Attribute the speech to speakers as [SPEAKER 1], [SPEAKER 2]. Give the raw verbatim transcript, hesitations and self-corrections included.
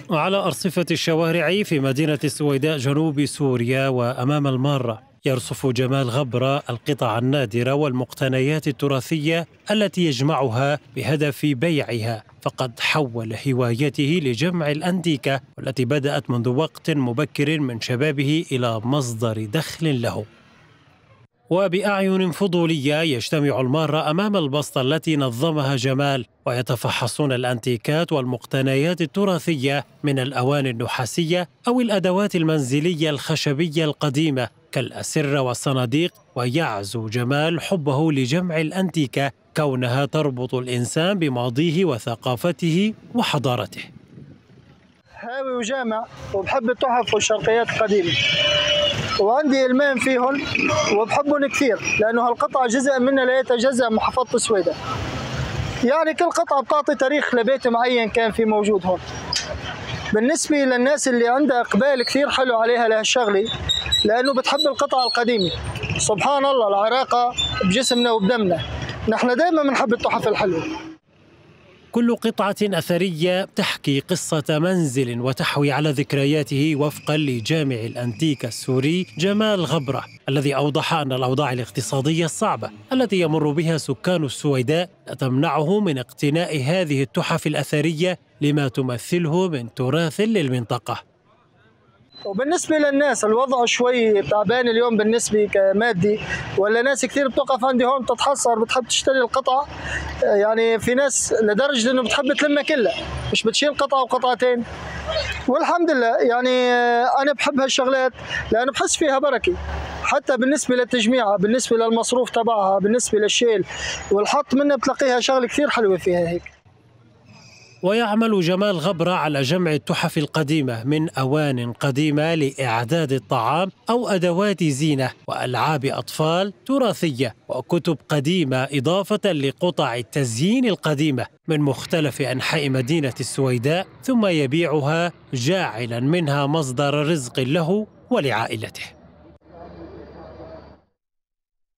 [SPEAKER 1] وعلى أرصفة الشوارع في مدينة السويداء جنوب سوريا وأمام المارة يرصف جمال غبرة القطع النادرة والمقتنيات التراثية التي يجمعها بهدف بيعها، فقد حول هوايته لجمع الأنتيكة والتي بدأت منذ وقت مبكر من شبابه إلى مصدر دخل له. وبأعين فضولية يجتمع المارة أمام البسطة التي نظمها جمال، ويتفحصون الأنتيكات والمقتنيات التراثية من الأواني النحاسية أو الأدوات المنزلية الخشبية القديمة كالأسرة والصناديق. ويعزو جمال حبه لجمع الأنتيكة كونها تربط الإنسان بماضيه وثقافته وحضارته.
[SPEAKER 2] هاوي وجامع وبحب التحف والشرقيات القديمة، وعندي إلمام فيهم وبحبهم كثير لأنه هالقطعة جزء منها لا يتجزأ من محافظة السويداء. يعني كل قطعة بتعطي تاريخ لبيت معين كان في موجود هون. بالنسبة للناس اللي عندها إقبال كثير حلو عليها لهالشغلة لأنه بتحب القطعة القديمة. سبحان الله، العراقة بجسمنا وبدمنا، نحن دائما بنحب التحف الحلوة.
[SPEAKER 1] كل قطعة أثرية تحكي قصة منزل وتحوي على ذكرياته وفقا لجامع الأنتيكا السوري جمال غبرة، الذي أوضح أن الأوضاع الاقتصادية الصعبة التي يمر بها سكان السويداء لا تمنعه من اقتناء هذه التحف الأثرية لما تمثله من تراث للمنطقة.
[SPEAKER 2] وبالنسبة للناس الوضع شوي تعبان اليوم بالنسبة كمادي، ولا ناس كثير بتوقف عندي هون بتتحصر بتحب تشتري القطع. يعني في ناس لدرجة انه بتحب تلمها كلها، مش بتشيل قطعة وقطعتين. والحمد لله يعني انا بحب هالشغلات لانه بحس فيها بركة، حتى بالنسبة للتجميع، بالنسبة للمصروف تبعها، بالنسبة للشيل والحط منها بتلاقيها شغلة كثير حلوة فيها هيك.
[SPEAKER 1] ويعمل جمال غبرة على جمع التحف القديمة من أوان قديمة لإعداد الطعام أو أدوات زينة وألعاب أطفال تراثية وكتب قديمة، إضافة لقطع التزيين القديمة من مختلف أنحاء مدينة السويداء، ثم يبيعها جاعلا منها مصدر رزق له ولعائلته.